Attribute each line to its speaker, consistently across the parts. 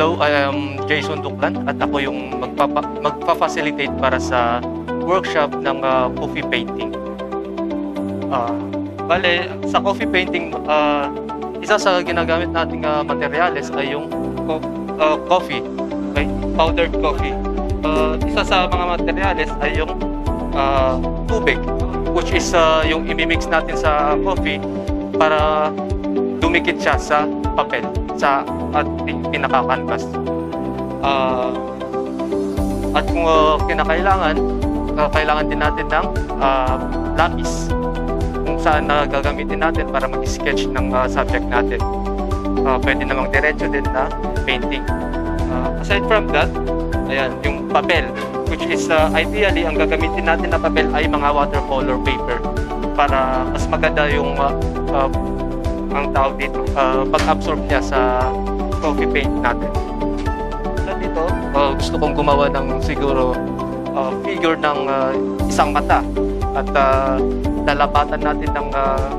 Speaker 1: Hello, I am Jayson Duclan at ako yung magpa-facilitate para sa workshop ng coffee painting. Bale, sa coffee painting, isa sa ginagamit nating materyales ay yung coffee, okay? Powdered coffee. Isa sa mga materyales ay yung tubig, which is yung imimix natin sa coffee para dumikit siya sa papel, sa ating pinaka-canvas. At kung kailangan din natin ng lapis kung saan gagamitin natin para mag-sketch ng subject natin. Pwede namang diretso din na painting. Aside from that, ayan, yung papel, which is ideally, ang gagamitin natin na papel ay mga watercolor paper para mas maganda yung ang tawag dito, pag-absorb niya sa coffee paint natin. So dito, gusto kong gumawa ng siguro figure ng isang mata at lalapatan natin ng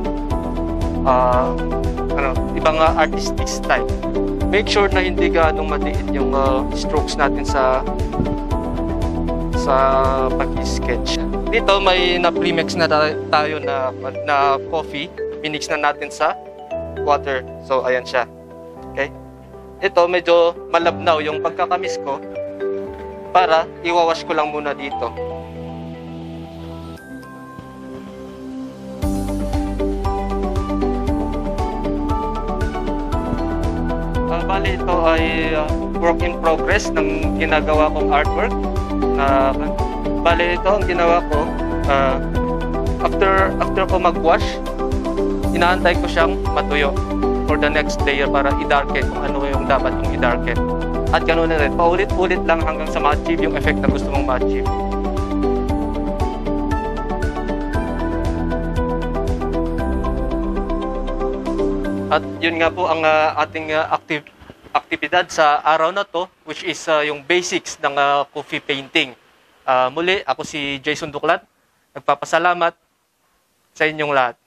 Speaker 1: ibang artistic style. Make sure na hindi gaanong madiin yung strokes natin sa pag-sketch. Dito may na-premix na tayo na coffee. Minix na natin sa water. So ayan siya. Okay? Ito medyo malabnaw yung pagkakamis ko para iwawash ko lang muna dito. Bali ito ay work in progress ng ginagawa kong artwork. Bali ito ang ginawa ko after ko mag-wash, inaantay ko siyang matuyo for the next layer para i-darken kung ano yung dapat yung i-darken. At ganoon na rin, paulit-ulit lang hanggang sa ma-achieve yung effect na gusto mong ma-achieve. At yun nga po ang ating aktibidad sa araw na to, which is yung basics ng coffee painting. Muli, ako si Jayson Duclan. Nagpapasalamat sa inyong lahat.